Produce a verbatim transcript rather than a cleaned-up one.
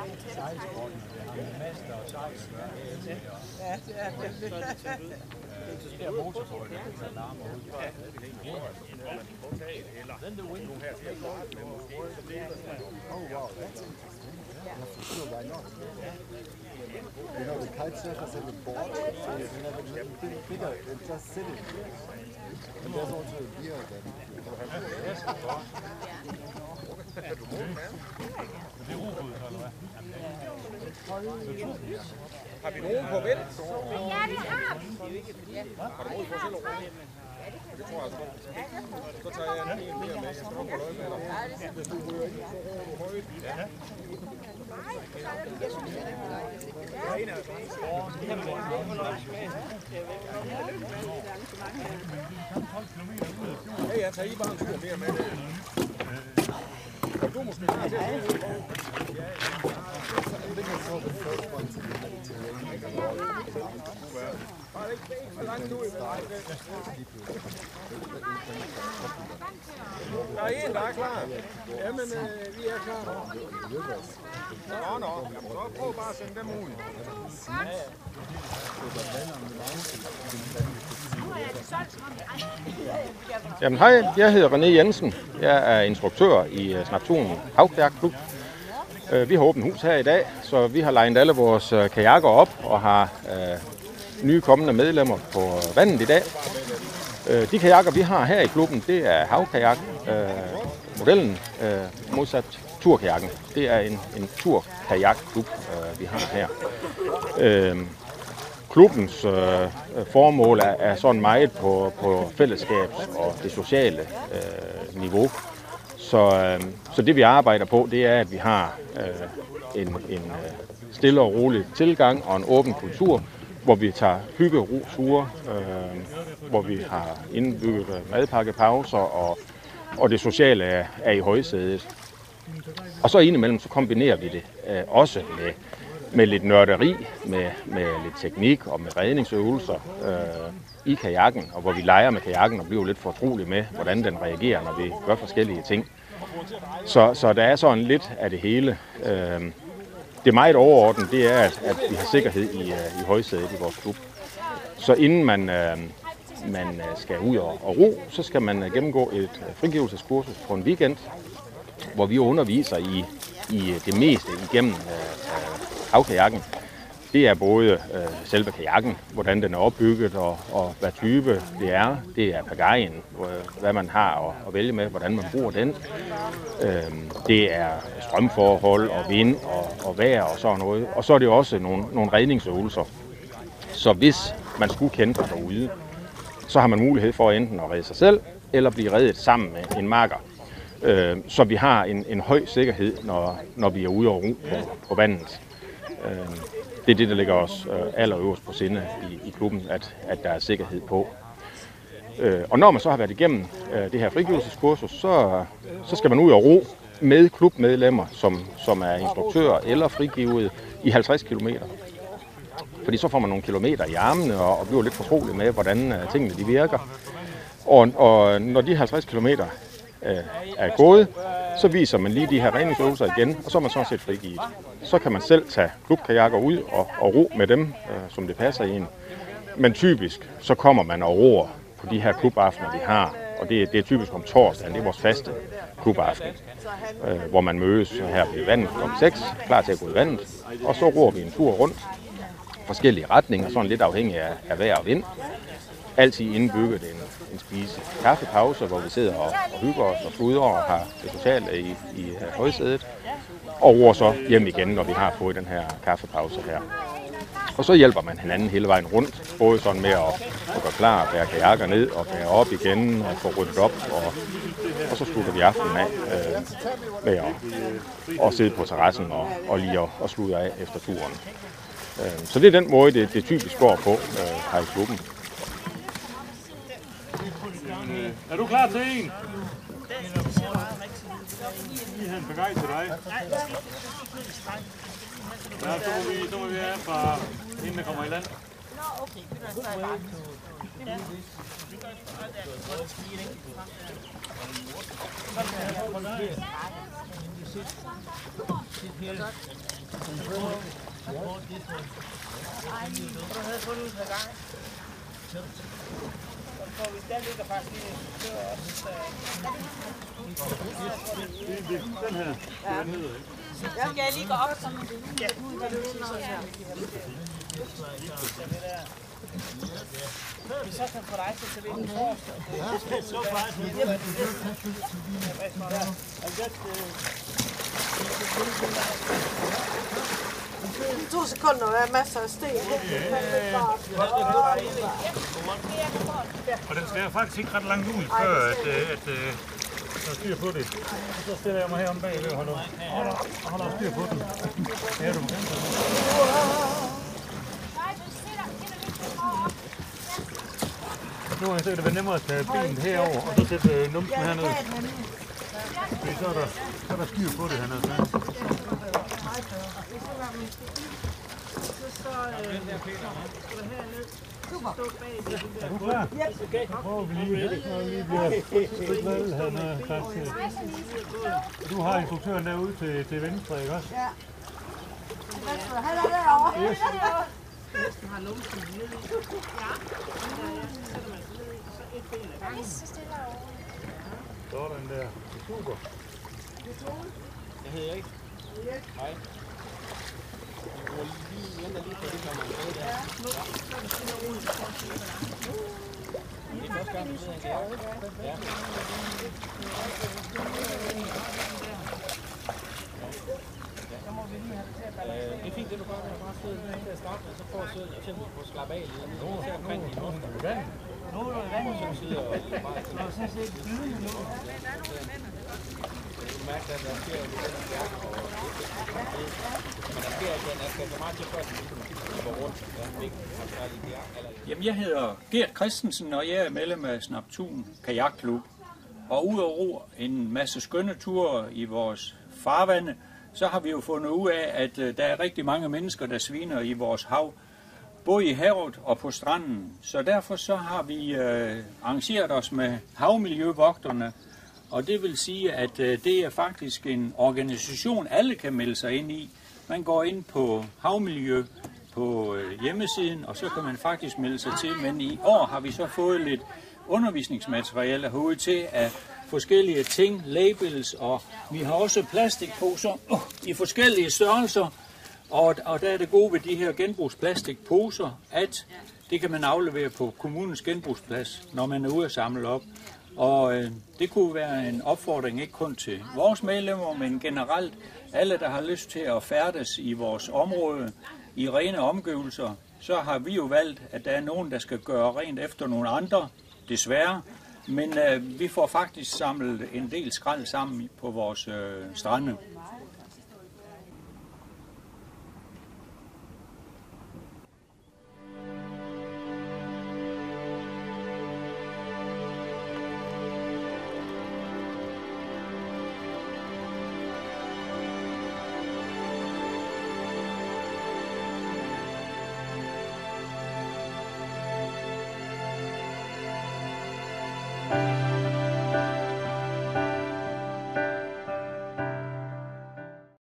Sejlsporten, master og sejlsvær. Ja, det er det. Det er motorbåd, der kan tage larm ud. Oh wow, that's interesting. Yeah, for sure, why not? You know, the kite surfers have a board, so you can have a little bit bigger and just sitting. And there's also a beer then. Det er robåd, så, eller hvad? Har vi nogen på vel? Ja, det har vi. Har du mod på selv over? Det tror jeg altså. Så tager jeg en hel mere med. Jeg skal nok holde øje med dig. Hvis du ryger ind på højt. Ja. Ja, jeg tager I bare en tur mere med det. Og du måske skal til at se det. I think I saw the first ones in the Mediterranean. Bare ikke for langt ud. Der er en, der er klar. Jamen, øh, vi er klar. Nå, nå. Så prøv bare at sende dem ud. Jamen hej, jeg hedder René Jensen. Jeg er instruktør i Snaptunen Havkajakklub. Vi har åbent hus her i dag, så vi har legnet alle vores kajakker op og har øh, nye kommende medlemmer på vandet i dag. De kajakker, vi har her i klubben, det er havkajak. Øh, modellen øh, modsat turkajakken. Det er en, en turkajakklub, øh, vi har her. Øh, klubbens øh, formål er, er sådan meget på, på fællesskabs- og det sociale øh, niveau. Så, øh, så det vi arbejder på, det er, at vi har øh, en, en stille og rolig tilgang og en åben kultur, hvor vi tager hygge-ro-ture, øh, hvor vi har indbygget madpakkepauser, og, og det sociale er, er i højsædet. Og så indimellem så kombinerer vi det øh, også med, med lidt nørderi, med, med lidt teknik og med redningsøvelser øh, i kajakken, og hvor vi leger med kajakken og bliver lidt fortrolige med, hvordan den reagerer, når vi gør forskellige ting. Så, så der er sådan lidt af det hele. Øh, Det meget overordnet, det er, at, at vi har sikkerhed i, i højsædet i vores klub. Så inden man, øh, man skal ud og, og ro, så skal man gennemgå et frigivelseskursus på en weekend, hvor vi underviser i, i det meste igennem øh, havkajakken. Det er både øh, selve kajakken, hvordan den er opbygget og, og hvad type det er. Det er pagajen, hvad man har at, at vælge med, hvordan man bruger den. Øh, det er strømforhold og vind og, og vejr og sådan noget. Og så er det også nogle, nogle redningsøvelser. Så hvis man skulle kende sig derude, så har man mulighed for enten at redde sig selv eller blive reddet sammen med en makker. Øh, så vi har en, en høj sikkerhed, når, når vi er ude og ro på, på vandet. Øh, Det er det, der ligger os allerøverst på sinde i, i klubben, at, at der er sikkerhed på. Øh, og når man så har været igennem øh, det her frigivelseskursus, så, så skal man ud og ro med klubmedlemmer, som, som er instruktører eller frigivet i halvtreds kilometer. Fordi så får man nogle kilometer i armene og, og bliver lidt fortrolig med, hvordan øh, tingene de virker. Og, og når de halvtreds kilometer øh, er gået, så viser man lige de her redningsøvelser igen, og så er man sådan set frigivet. Så kan man selv tage klubkajakker ud og, og ro med dem, øh, som det passer i en. Men typisk, så kommer man og roer på de her klubaftener, vi har. Og det, det er typisk om torsdagen, det er vores faste klubaften, øh, hvor man mødes her ved vandet klokken seks, klar til at gå i vandet. Og så roer vi en tur rundt, forskellige retninger, sådan lidt afhængig af, af vejr og vind. Altid indbygget en, en spise kaffepause, hvor vi sidder og, og hygger os og sludrer og har det sociale i, i højsædet. Og roer så hjem igen, når vi har fået den her kaffepause her. Og så hjælper man hinanden hele vejen rundt, både sådan med at, at gøre klar, bære kajakker ned og bære op igen og få ryddet op. Og, og så slutter vi aftenen af øh, med at, at sidde på terrassen og, og lige at, at slutte af efter turen. Øh, så det er den måde, det, det typisk går på øh, her i klubben. Er du klar til en? Vi har en pagaj til dig. Ja, så må vi, så må vi have fra inden der kommer i land. Nå, okay. Så er jeg bare. havde fundet et par gange. Så får vi der ligger faktisk lige dør op. Den her. Jeg skal lige gå op. Ja. Vi så kan få dig til at vinde forreste. Ja, så faktisk. To sekunder og er masser af sten. Og den skal faktisk ikke ret langt ud, før at, at, at der er styr på det. Så stiller jeg mig her om bagved og holder, holder, holder styr på den. Ja, du må gerne. Nu har jeg set, at det var nemmere at tage benet herover og så sætte numsen hernede. Fordi så er der, så er der styr på det hernede. Er du klar? Ja. Så prøver vi lige, så lige bliver lidt valg hernede. Du har instruktøren derude til, til venstre, ikke også? Ja. Han er derovre. Yes. Næsten har numsen nede i. Ja. Så et ben ad gangen. Sådan der. Super. Jeg hedder ikke. Hej. Jeg går lige venter lige på det, når man er der. Ja. Det er første gang, du sidder her. Ja. Det er fint, det du gør, når du bare sidder lige til at starte med, så får du sidde og tænke på at slappe af lidt. Nu er det omkring din luft. Nu er der vand, Så sidder og bare sådan. og så ser det flydende nu. Du mærker, at der sker jo lidt af værk, og men der sker ikke, at der skal så meget til før, at du går rundt. Jamen, jeg hedder Gert Christensen, og jeg er medlem af Snaptun Kajakklub. Og udover en masse skønne ture i vores farvande, så har vi jo fundet ud af, at der er rigtig mange mennesker, der sviner i vores hav, både i havet og på stranden. Så derfor så har vi øh, arrangeret os med havmiljøvogterne, og det vil sige, at øh, det er faktisk en organisation, alle kan melde sig ind i. Man går ind på havmiljø på øh, hjemmesiden, og så kan man faktisk melde sig til, men i år har vi så fået lidt undervisningsmateriale herude til at forskellige ting, labels, og vi har også plastikposer uh, i forskellige størrelser, og, og der er det gode ved de her genbrugsplastikposer, at det kan man aflevere på kommunens genbrugsplads, når man er ude at samle op. Og øh, det kunne være en opfordring ikke kun til vores medlemmer, men generelt alle, der har lyst til at færdes i vores område i rene omgivelser. Så har vi jo valgt, at der er nogen, der skal gøre rent efter nogle andre, desværre. Men øh, vi får faktisk samlet en del skrald sammen på vores øh, strande.